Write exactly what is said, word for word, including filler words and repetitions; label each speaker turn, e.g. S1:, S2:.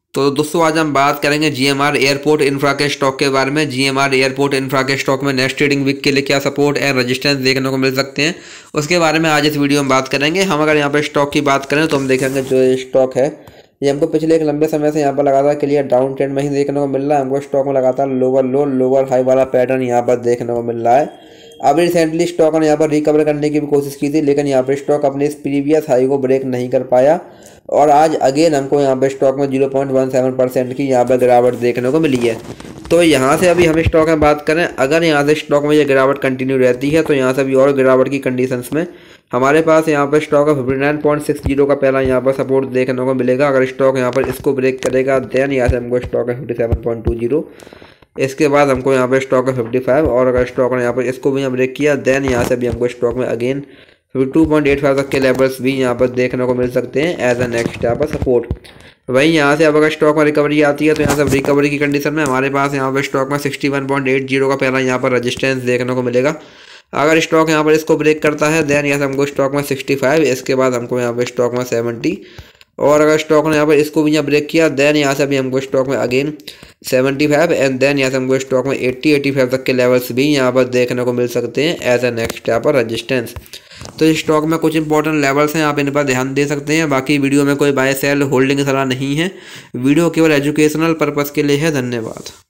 S1: तो दोस्तों आज हम बात करेंगे जीएमआर एयरपोर्ट इंफ्रा के स्टॉक के बारे में। जीएमआर एयरपोर्ट इंफ्रा के स्टॉक में नेक्स्ट ट्रेडिंग वीक के लिए क्या सपोर्ट एंड रेजिस्टेंस देखने को मिल सकते हैं, उसके बारे में आज इस वीडियो में बात करेंगे। हम अगर यहाँ पे स्टॉक की बात करें तो हम देखेंगे जो ये स्टॉक है ये हमको पिछले एक लंबे समय से यहाँ पर लगातार क्लियर डाउन ट्रेंड में ही देखने को मिल रहा है। हमको स्टॉक में लगातार लोअर लो लोअर हाई वाला पैटर्न यहाँ पर देखने को मिल रहा है। अभी रिसेंटली स्टॉक ने यहाँ पर रिकवर करने की भी कोशिश की थी, लेकिन यहाँ पर स्टॉक अपने इस प्रीवियस हाई को ब्रेक नहीं कर पाया और आज अगेन हमको यहाँ पे स्टॉक में zero point one seven percent की यहाँ पर गिरावट देखने को मिली है। तो यहाँ से अभी हम स्टॉक में बात करें, अगर यहाँ से स्टॉक में ये गिरावट कंटिन्यू रहती है तो यहाँ से अभी और गिरावट की कंडीशंस में हमारे पास यहाँ पर स्टॉक है fifty nine point six zero का पहला यहाँ पर सपोर्ट देखने को मिलेगा। अगर स्टॉक यहाँ पर इसको ब्रेक करेगा देन यहाँ से हमको स्टॉक है fifty seven point two zero, इसके बाद हमको यहाँ पर स्टॉक है फिफ्टी फाइव, और अगर स्टॉक ने यहाँ पर इसको भी ब्रेक किया देन यहाँ से भी हमको स्टॉक में again fifty two point eight five तक के लेवल्स भी यहाँ पर देखने को मिल सकते हैं एज अ नेक्स्ट यहाँ पर सपोर्ट। वहीं यहाँ से अब अगर स्टॉक में रिकवरी आती है तो यहाँ से रिकवरी की कंडीशन में हमारे पास यहाँ पर स्टॉक में sixty one point eight zero का पहला यहाँ पर रेजिस्टेंस देखने को मिलेगा। अगर स्टॉक यहाँ पर इसको ब्रेक करता है देन यहाँ से हमको स्टॉक में सिक्सटी फाइव, इसके बाद हमको यहाँ पर स्टॉक में सेवेंटी, और अगर स्टॉक ने यहाँ पर इसको भी यहाँ ब्रेक किया देन यहाँ से भी हमको स्टॉक में again seventy five and then यहाँ से हमको स्टॉक में एट्टी एटी फाइव तक के लेवल्स भी यहाँ पर देखने को मिल सकते हैं एज अ नेक्स्ट यहाँ पर रेजिस्टेंस। तो इस स्टॉक में कुछ इंपॉर्टेंट लेवल्स हैं, आप इन पर ध्यान दे सकते हैं। बाकी वीडियो में कोई बाय सेल होल्डिंग सलाह नहीं है, वीडियो केवल एजुकेशनल पर्पज़ के लिए है। धन्यवाद।